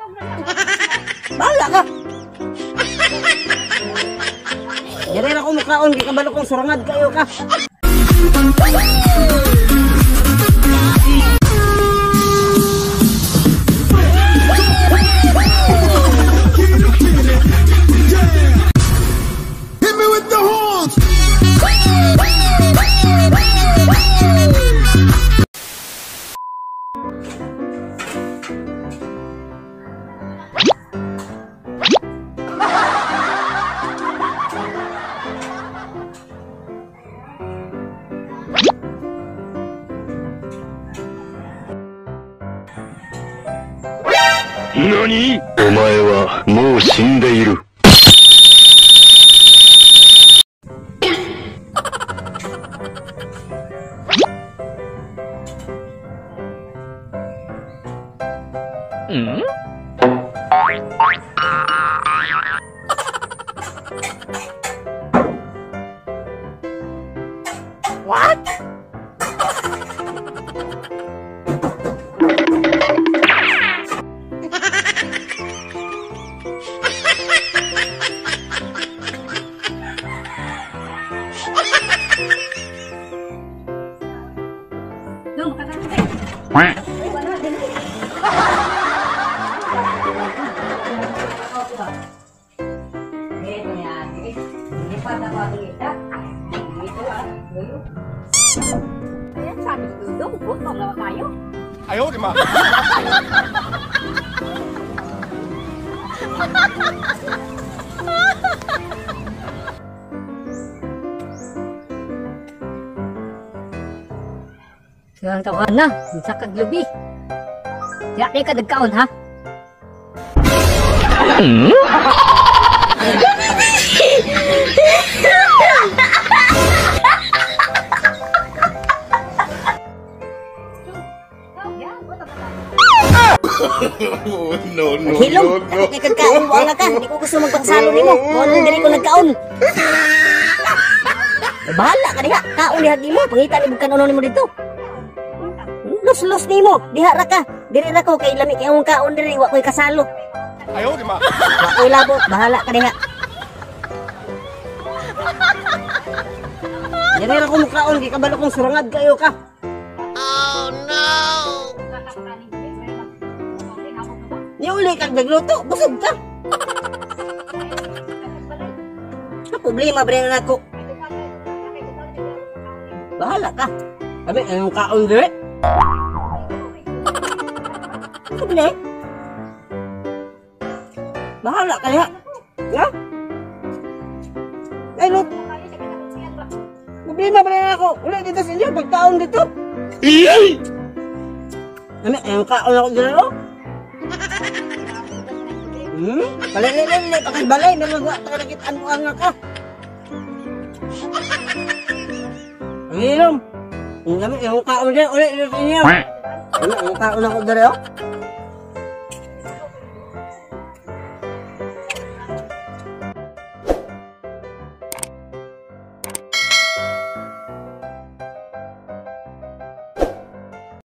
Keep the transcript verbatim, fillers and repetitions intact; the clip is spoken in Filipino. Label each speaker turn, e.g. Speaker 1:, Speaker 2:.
Speaker 1: Bahala ka. Diri ra ko mukaon, di kabalo kong surangad kayo ka.
Speaker 2: Hit me with the horns.
Speaker 3: Nani? お前はもう死んでいる。ん？What? Ayo di mana?
Speaker 4: Silang tawahan na, sa kaglubi. Diya, di ka nagkaon, ha? Hmm?
Speaker 2: Oh, no, no,
Speaker 1: Hilom,
Speaker 2: no, no.
Speaker 1: ako kay kagkaon mo nga ka. Hindi ko gusto magpangsalo nimo. Mo nang diri ko nagkaon. Bahala ka diha. Kaon diha di mo. Pangita ni bukan uno nimo dito. Los-los nimo. Diha ra ka. Diri ra ko kay lami kay akong kaon diri wa koy kasalo.
Speaker 2: Ayo di mana?
Speaker 1: Wa koy labo. Bahala ka diha. Diri ra ko mukaon kay kabalo kong surangad kayo ka.
Speaker 4: Oh, no!
Speaker 1: Yung uli kag nagluto, busog ka. Ang problema ba rin ako? Bahala ka. Kami, anong kaon diri? Ano ba eh? Bahala ka ya. Ya? Ay, lut. Problema ba rin ako? Uli dito sa inyo, pagkaon dito.
Speaker 2: Iyay!
Speaker 1: Kami, anong kaon ako diri o? Hmm? Balay-balay, pakai balay, may magwa, taga-nakitaan mo nga ka. Ang ilom. Ang dami, yung kaon dyan, ulit, ulit niyo. Ang kaon ako dyan, oh.